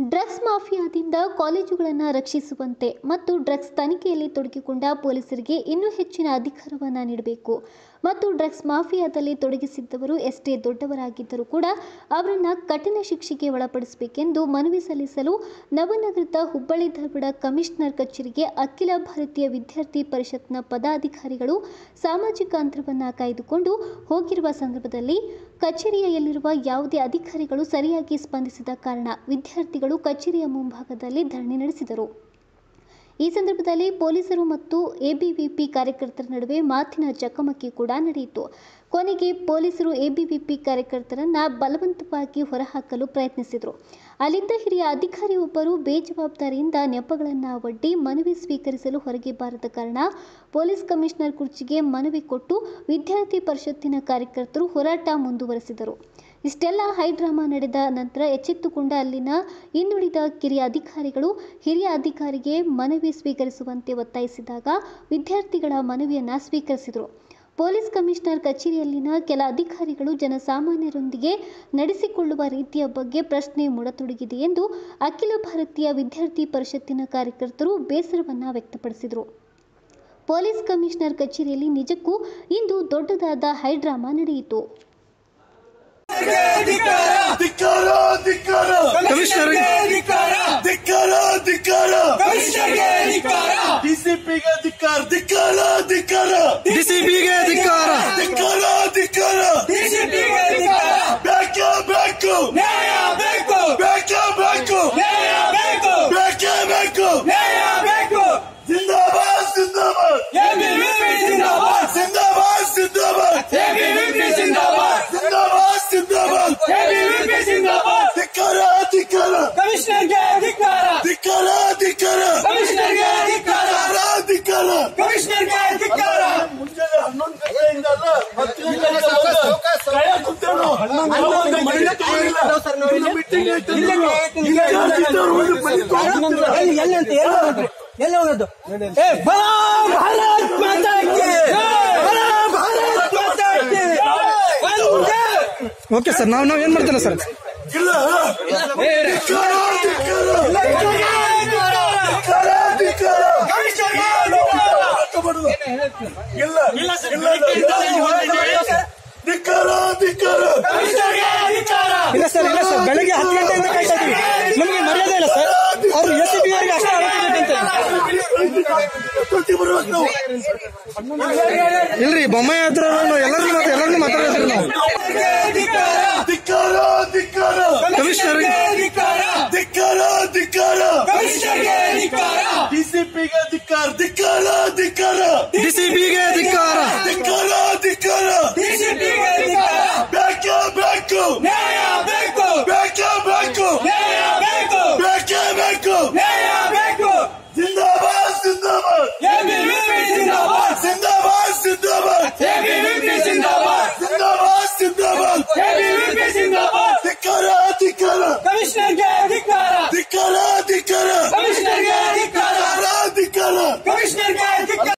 Drugs ಮಾಫಿಯಾದಿಂದ ಕಾಲೇಜುಗಳನ್ನು ರಕ್ಷಿಸುವಂತೆ ಮತ್ತು drugs ತನಿಖೆಯಲ್ಲಿ ತೊಡಗಿಕೊಂಡ ಪೊಲೀಸರಿಗೆ ಇನ್ನೂ ಹೆಚ್ಚಿನ ಅಧಿಕಾರವನ್ನು ನೀಡಬೇಕು ಮತ್ತು ಡ್ರಗ್ಸ್ ಮಾಫಿಯಾದಲ್ಲಿ ತೊಡಗಿಸಿದ್ದವರು ಎಷ್ಟೇ ದೊಡ್ಡವರಾಗಿದ್ದರೂ ಕೂಡ ಅವರನ್ನು ಕಠಿಣ ಶಿಕ್ಷೆಗೆ ಒಳಪಡಿಸಬೇಕೆಂದು ಮನವಿ ಸಲ್ಲಿಸಲು ನವನಗರದ ಹುಬ್ಬಳ್ಳಿ ಧಾರವಾಡ ಕಮಿಷನರ್ ಕಚೇರಿಗೆ ಅಖಿಲ ಭಾರತೀಯ ವಿದ್ಯಾರ್ಥಿ ಪರಿಷತ್ನ ಪದಾಧಿಕಾರಿಗಳು ಸಾಮಾಜಿಕ ಅಂತರವನ್ನು ಕಾಯ್ದುಕೊಂಡು ಹೋಗಿರುವ ಸಂದರ್ಭದಲ್ಲಿ ಕಚೇರಿಯಲ್ಲಿರುವ ಯಾವುದೇ ಅಧಿಕಾರಿಗಳು ಸರಿಯಾಗಿ ಸ್ಪಂದಿಸದ ಕಾರಣ ವಿದ್ಯಾರ್ಥಿಗಳು ಕಚೇರಿಯ ಮುಂಭಾಗದಲ್ಲಿ ಧರಣಿ ನಡೆಸಿದರು. ಈ ಸಂದರ್ಭದಲ್ಲಿ ಪೊಲೀಸರು ಮತ್ತು ಎಬಿವಿಪಿ ಕಾರ್ಯಕರ್ತರ ನಡುವೆ ಮಾತಿನ ಚಕಮಕಿ ಕೂಡ ನಡೆಯಿತು. ಕೊನೆಗೆ ಪೊಲೀಸರು ಎಬಿವಿಪಿ ಕಾರ್ಯಕರ್ತರನ್ನು ಬಲವಂತವಾಗಿ ಹೊರಹಾಕಲು ಪ್ರಯತ್ನಿಸಿದರು. ಅಲ್ಲಿದ್ದ ಹಿರಿಯ ಅಧಿಕಾರಿಯೊಬ್ಬರು ಬೇಜವಾಬ್ದಾರಿಯಿಂದ ನೆಪಗಳನ್ನು ಒಡ್ಡಿ ಮನವಿ ಸ್ವೀಕರಿಸಲು ಹೊರಗೆ ಬಾರದ ಕಾರಣ ಪೊಲೀಸ್ ಕಮಿಷನರ್ ಕುರ್ಚಿಗೆ ಮನವಿ ಕೊಟ್ಟು ವಿದ್ಯಾರ್ಥಿ ಪರಿಷತ್ತಿನ ಕಾರ್ಯಕರ್ತರು ಹೋರಾಟ ಮುಂದುವರೆಸಿದರು. ಇಷ್ಟೆಲ್ಲ ಹೈಡ್ರಾಮಾ ನಡೆದ ನಂತರ ಎಚ್ಚೆತ್ತುಕೊಂಡ ಅಲ್ಲಿನ ಇನ್ನುಳಿದ ಕಿರಿಯ ಅಧಿಕಾರಿಗಳು ಹಿರಿಯ ಅಧಿಕಾರಿಗೆ ಮನವಿ ಸ್ವೀಕರಿಸುವಂತೆ ಒತ್ತಾಯಿಸಿದಾಗ ವಿದ್ಯಾರ್ಥಿಗಳ ಮನವಿಯನ್ನು ಸ್ವೀಕರಿಸಿದರು. ಪೊಲೀಸ್ ಕಮಿಷನರ್ ಕಚೇರಿಯಲ್ಲಿನ ಕೆಲ ಅಧಿಕಾರಿಗಳು ಜನಸಾಮಾನ್ಯರೊಂದಿಗೆ ನಡೆಸಿಕೊಳ್ಳುವ ರೀತಿಯ ಬಗ್ಗೆ ಪ್ರಶ್ನೆ ಮೂಡತೊಡಗಿದೆ ಎಂದು ಅಖಿಲ ಭಾರತೀಯ ವಿದ್ಯಾರ್ಥಿ ಪರಿಷತ್ತಿನ ಕಾರ್ಯಕರ್ತರು ಬೇಸರವನ್ನು ವ್ಯಕ್ತಪಡಿಸಿದರು. ಪೊಲೀಸ್ ಕಮಿಷನರ್ ಕಚೇರಿಯಲ್ಲಿ ನಿಜಕ್ಕೂ ಇಂದು ದೊಡ್ಡದಾದ ಹೈಡ್ರಾಮಾ ನಡೆಯಿತು. ಓಕೆ ಸರ್, ನಾವು ಏನ್ ಮಾಡ್ತೇನೆ ಸರ್? ಇಲ್ಲ ಸರ್, ಇಲ್ಲ ಸರ್, ಬೆಳಗ್ಗೆ 10 ಗಂಟೆಯಿಂದ ಕಾಯ್ತಾ ಇದ್ದೀವಿ. ನಮಗೆ ಮರ್ಯಾದೆ ಇಲ್ಲ ಸರ್. ಅವರು ಎಸಿಪಿ ಅವರಿಗೆ ಅಷ್ಟೇ ಇಲ್ರಿ, ಬೊಮ್ಮಾಯಿ ಹತ್ರ ಎಲ್ಲರನ್ನೂ ಮಾತಾಡಿದ್ರಿ ನಾವು. ಕಮಿಷನರ್ ಡಿಸಿಪಿಗೆ ಅಧಿಕಾರ, ಡಿಸಿಪಿಗೆ ಅಧಿಕಾರ, ಬೇಕೇ ಬೇಕು.